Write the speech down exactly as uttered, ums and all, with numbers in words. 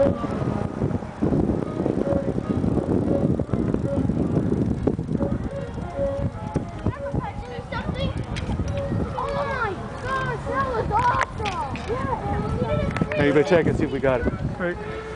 Hey, you better check and see if we got it. Right.